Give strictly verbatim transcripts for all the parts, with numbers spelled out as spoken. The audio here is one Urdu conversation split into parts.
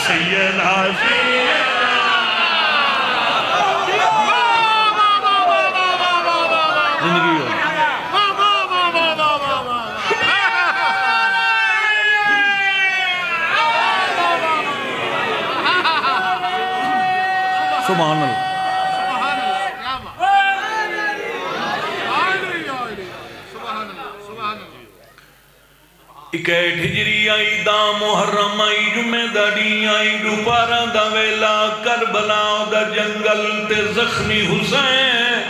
سیدہ زندگی ہو سبحان اللہ اکیٹ ہجری آئی دا محرم آئی جمعہ دا ڈی آئی دوپارہ دا ویلا کربلا دا جنگل تے زخمی حسین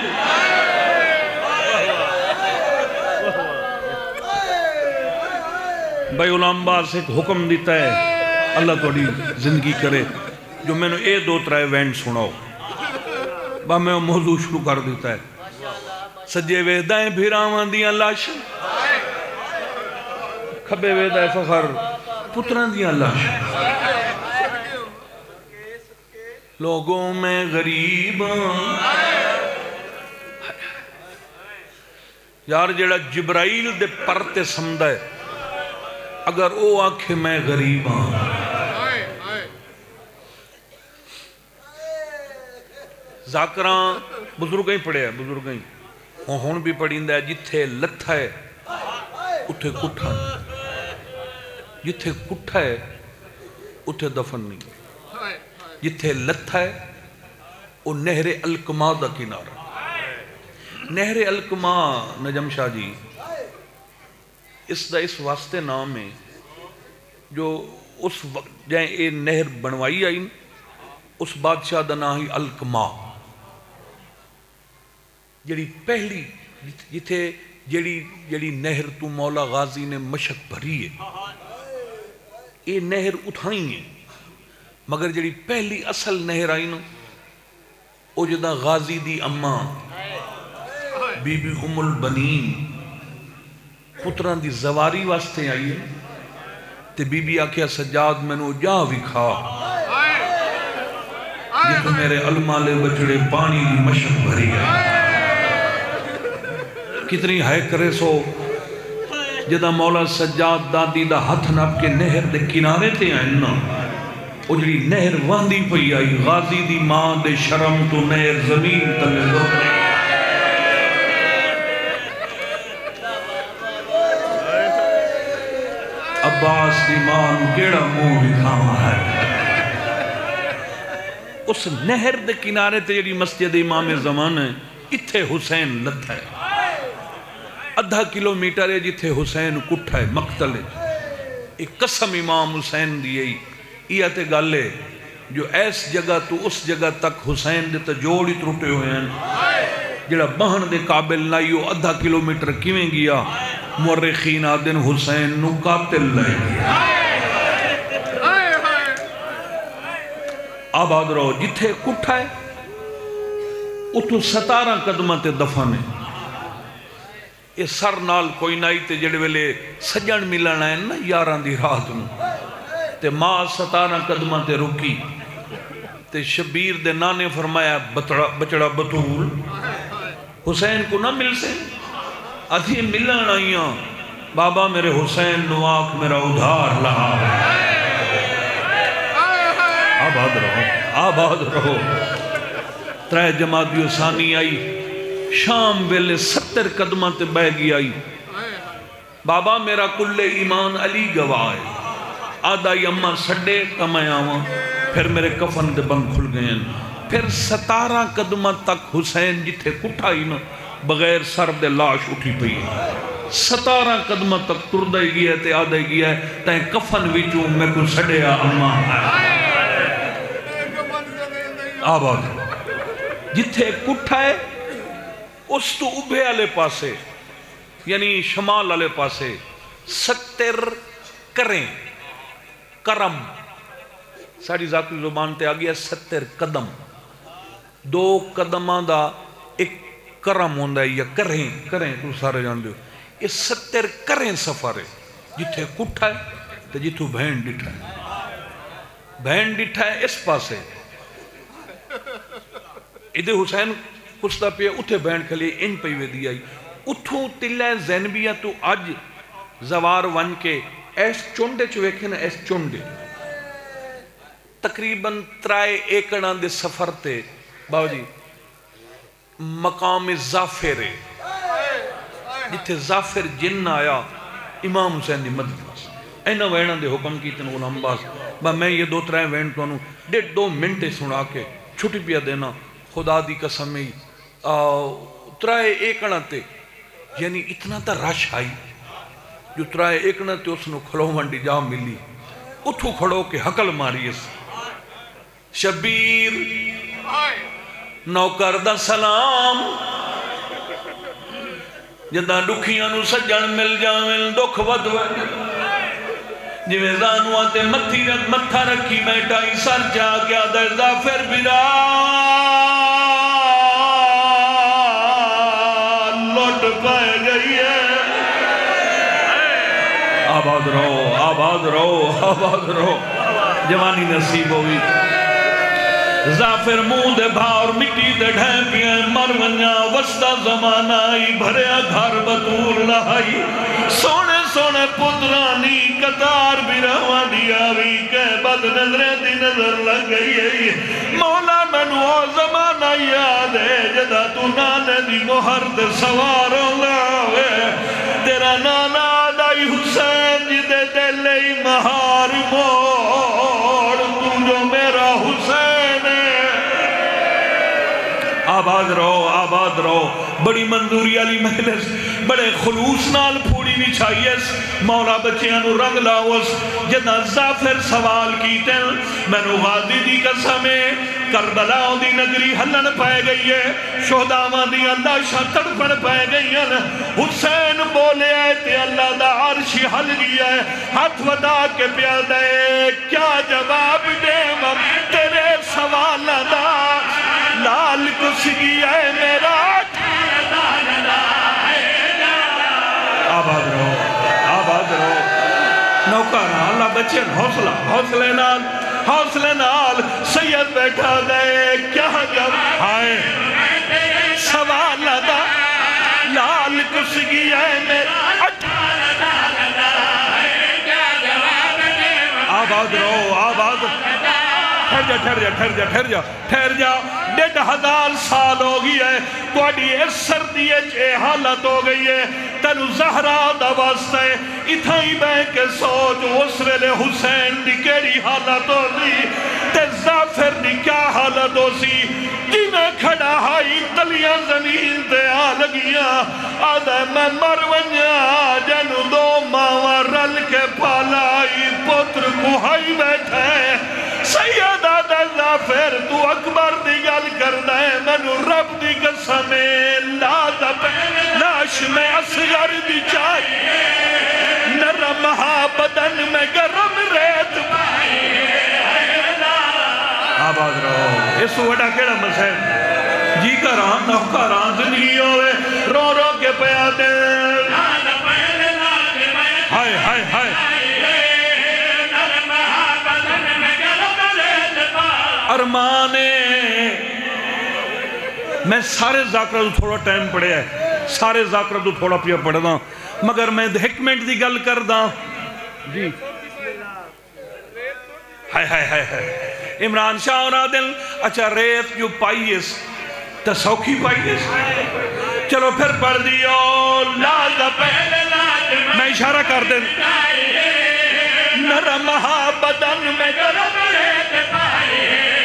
بھائی علام باز سے ایک حکم دیتا ہے اللہ توڑی زندگی کرے جو میں نے اے دو ترائے وینڈ سناؤ با میں موضوع شروع کر دیتا ہے سجے ویدائیں بھیراوان دیاں لاش کھبے ویدائیں فخر پتران دیاں لاش لوگوں میں غریب یار جڑا جبرائیل دے پرتے سمدہ ہے اگر او آنکھیں میں غریب ہاں ذاکران بزرگیں پڑھے ہیں بزرگیں ہون بھی پڑھیں ہے جتھے لتھا ہے اتھے کٹھا جتھے کٹھا ہے اتھے دفن نہیں جتھے لتھا ہے وہ نہر الکما دا کنارہ نہر الکما نجم شاہ جی اس دا اس واسطے نام ہے جو اس وقت جائیں اے نہر بنوائی آئی اس بادشاہ دا نام ہی الکما جڑی پہلی جتھے جڑی جڑی نہر تو مولا غازی نے مشک بھری ہے اے نہر اٹھائی ہے مگر جڑی پہلی اصل نہر آئی نا او جدا غازی دی اماں بی بی ام البنین پتران دی زواری واسطے آئی ہے تے بی بی آکھیا سجاد میں نو جا وکھا جتو میرے علمالے بچڑے پانی دی مشک بھری ہے کتنی ہے کرے سو جدا مولا سجاد دادی دا ہتھ نپ کے نہر دے کنارے تے آئیں نا او جڑی نہر واندی پئی آئی غازی دی ماں دے شرم تو نہر زمین تلے دو عباس دی ماں کیڑا منہ دکھاوا ہے اس نہر دے کنارے تے جڑی مسجد امام زمان ہے اتھے حسین لدھ ہے ادھا کلومیٹر ہے جتھے حسین کٹھا ہے مقتل ہے ایک قسم امام حسین دیئی یہ تے گالے جو ایس جگہ تو اس جگہ تک حسین دے تا جوڑی تروٹے ہوئے ہیں جڑا بہن دے قابل نائیو ادھا کلومیٹر کیویں گیا مورخین آدن حسین نو قاتل لائے گیا آباد رہو جتھے کٹھا ہے اتو ستارہ قدمہ تے دفن ہے یہ سر نال کوئی نائی تے جڑے ویلے سجن ملنا ہے نا یاران دی رات نو تے ماں ستارہ قدمہ تے رکی تے شبیر دے نانے فرمایا بچڑا بطول حسین کو نہ مل سے ادھی ملن آئیاں بابا میرے حسین نواک میرا ادھار لہا آباد رہو آباد رہو ترہ جماعتیو ثانی آئی شام ویلے ستر قدمہ تے بہ گی آئی بابا میرا کل ایمان علی گواہ آدھا یمہ سڈے کمائے آواں پھر میرے کفن دے بند کھل گئے پھر ستارہ قدمہ تک حسین جتھے کٹھائی نا بغیر سر دے لاش اٹھی پئی ستارہ قدمہ تک تردہ گیا تے آدھے گیا تائیں کفن ویچوں میں کو سڈیا اماں آباد جتھے کٹھائے اس تو ابھے آلے پاسے یعنی شمال آلے پاسے ستر کریں کرم ساری ذاتی زبان تے آگیا ستر قدم دو قدمہ دا ایک کرم ہوندہ ہے یا کریں کریں تو سارے جان لیو یہ ستر کریں سفر ہے جتھے کٹھا ہے تو جتھو بہن ڈٹھا ہے بہن ڈٹھا ہے اس پاسے ادھے حسین کستا پہ اتھے بہن کھلے ان پہ وے دی آئی اتھو تلہ زینبیہ تو اج زوار ون کے ایس چونڈے چوے کھنا ایس چونڈے تقریباً ترائے ایکڑاں دے سفر تے باو جی مقام زافر جتھے زافر جن آیا امام حسین دی مدد اینا وینہ دے حکم کی تن غلام باس با میں یہ دو ترائے وین تو انہوں ڈیڑھ دو منٹے سنا کے چھٹی پیا دینا خدا دی قسمی ترائے ایکڑاں تے یعنی اتنا تا رش آئی جو ترائے ایکڑاں تے اس نے کھلو منڈی جا ملی اتھو کھڑو کے حقل ماری اس شبیر نوکر دا سلام جدہ دکھیاں نو سجن مل جاویں دکھ ودوے جویں زانو آتے متھی رکھ متھا رکھی بیٹھائی سر جا گیا در زافر بلال لوٹ پائے گئی ہے آباد رہو آباد رہو آباد رہو جوانی نصیب ہوئی زافر منہ دے بھاور مٹی دے ڈھیں پیئے مرونیا وسطہ زمانہ آئی بھریا گھر بطور لہائی سونے سونے پترانی قطار بھی رہا دیا بھی کہ بد نظریں دی نظر لگ گئی ہے مولا منو زمانہ یاد ہے جدہ تو نانے دی مہر دے سوار ہوئے تیرا نانا دائی حسین جی دے دلے مہار موڑ تو جو میرا حسین آباد رہو آباد رہو بڑی منظوری علی محلس بڑے خلوص نال پھوڑی بھی چاہیے مولا بچیانو رنگ لاؤس جدہ زافر سوال کیتے میں نو غازی دی قسمیں کربلاؤں دی نگری ہلن پائے گئی ہے شہداواں دی اللہ شاہ تڑپن پائے گئی ہے حسین بولے آئے تے اللہ دا عرشی حل گیا ہے ہاتھ ودا کے پیال دے کیا جواب دے ہم تیرے سوال دا لال کس گیا ہے میرا آباد رہو آباد رہو نوکارا اللہ بچے حوصلہ حوصلے نال حوصلے نال سید بیٹھا دے کیا جب آئے سوال دا لال کس گیا ہے میرا آباد رہو آباد ٹھہر جا ٹھہر جا ٹھہر جا ٹھہر جا ٹھہر جا ڈیڑھ ہزار سال ہو گئی ہے کوڑی اس سردی اے حالت ہو گئی ہے تنو زہرہ دا واسطہ ہے اتھائی بے کے سوچ اس ویلے حسین دی کیڑی حالت ہو سی تے زافر دی کیا حالت ہو سی جی میں کھڑا ہائی تلیاں زمین تے آ لگیاں آدھے میں مرونیا جنو دو ماں رل کے پالائی پتر کوہائی بیٹھے سید آدھے زافر تو اکبر دی گل کردہ ہے منو رب دی قسمیں لا دا لاش میں اصغر دی چاہیے نرم ہا بدن میں گرم ریت آباد رہو اس وڈا کیڑا مسئل جی کران نوکران زندگی ہوئے رو رو کے پیادے ہائے ہائے ہائے ارمانے میں سارے ذاکرہ تو تھوڑا ٹائم پڑے ہے سارے ذاکرہ تو تھوڑا پیا پڑے دا مگر میں حکمت دی گل کر دا جی ہائے ہائے ہائے ہائے عمران شاہ اور عادل اچھا ریت جو پائیس تا سوکھی پائیس چلو پھر پڑھ دیو لالا پہلے میں اشارہ کر دیں نرمہا بدن میں گرم ریت پائیے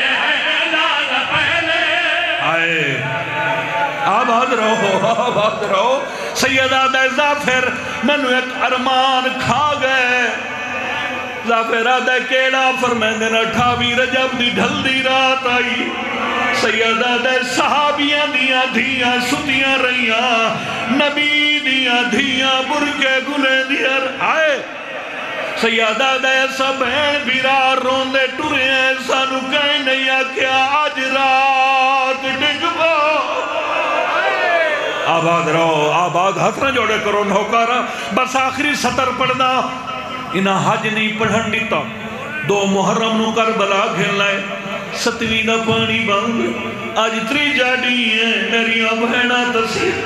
آئے آباد رہو آباد رہو سید آدھے زافر منو ایک ارمان کھا گئے زافر آدھے کیڑا فرمین دینا اٹھاوی رجب دی ڈھل دی رات آئی سید آدھے صحابیاں دیاں دھیاں ستیاں رہیاں نبی دیاں دھیاں برکے گلے دیاں آئے سیادہ دے سب ہیں بیرار روندے ٹورے ہیں سانو کہیں نہیں آکیا آج رات ڈگبا آباد رہو آباد ہاتھ نہ جوڑے کرو نوکارا بس آخری سطر پڑھنا انہا حج نہیں پڑھن دیتا دو محرم نو کربلا گھن لائے ستویں دا پانی بند آج تری جاڑی ہیں میری بہنا تصیر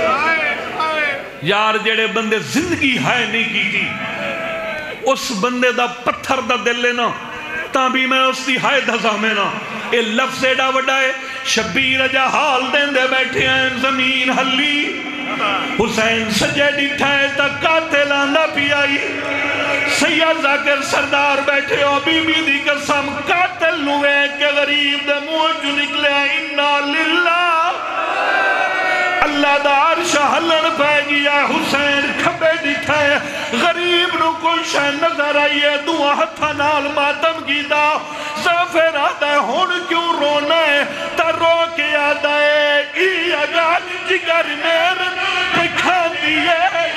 یار جڑے بندے زندگی ہائے نہیں کی تھی اس بندے دا پتھر دا دل لینا تاں بھی میں اس دی حائد ہزامینا اے لفظ ایڈا وڈا ہے شبیر اجا حال دیں دے بیٹھے ہیں زمین ہلی حسین سجے ڈٹھائے تک قاتل آندہ پی آئی سید ذاکر سردار بیٹھے ہو بی بی دی قسم قاتل نوے کہ غریب دے منہ جو نکلے انا للہ اللہ دا عرش ہلن پہ گیا حسین کھبے ڈٹھائے غریب نو کوئی شہ نظر آئیے دعا ہتھا نال ماتم کی دا سافر آدھا ہے ہون کیوں رونا ہے تا رو کے آدھا ہے ای اگا جگر میرن پکھا دیئے